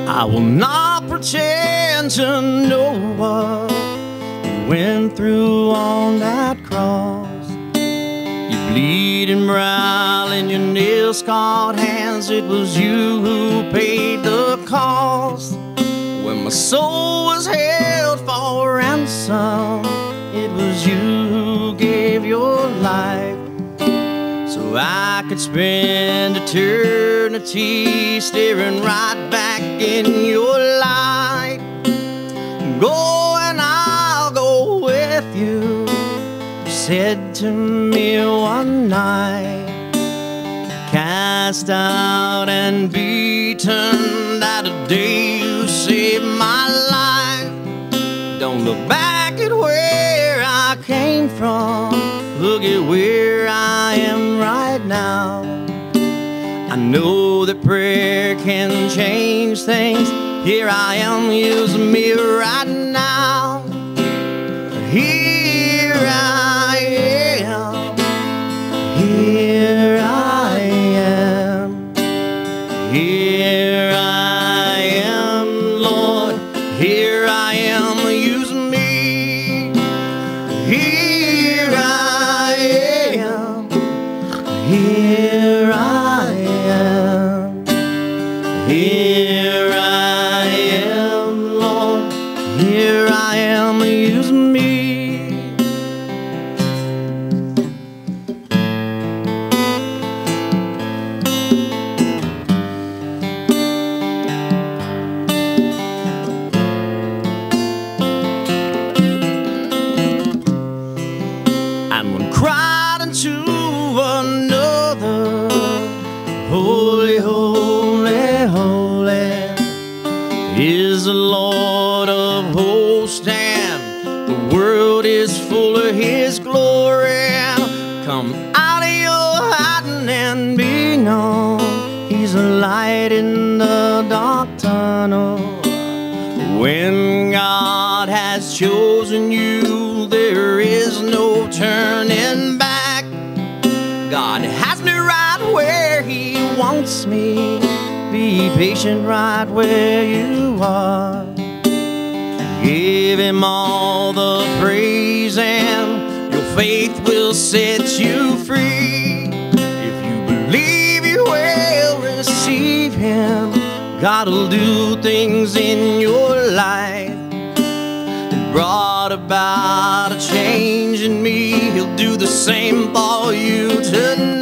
I will not pretend to know what you went through on that cross. Your bleeding brow and your nail-scarred hands, it was you who paid the cost. When my soul was held for ransom, it was you who gave your life so I could spend eternity staring right back in your light. Go and I'll go with you, you said to me one night. Cast out and beaten, that day you saved my life. Don't look back at where I came from, look at where I am right now. I know that prayer can change things. Here I am, use me right now. Here I am, here I am, here I am, Lord, here I am, use me. Here I am, here I am, here I am, Lord, here I am, use me. And one cried unto another, holy, holy, holy is the Lord of hosts, and the world is full of his glory. Come out of your hiding and be known, he's a light in the dark tunnel. When God has chosen you, there is no turning back. God has me right where he wants me. Be patient right where you are. Give him all the praise and your faith will set you free. If you believe you will receive him, God will do things in your life. It brought about a change in me, he'll do the same for you tonight.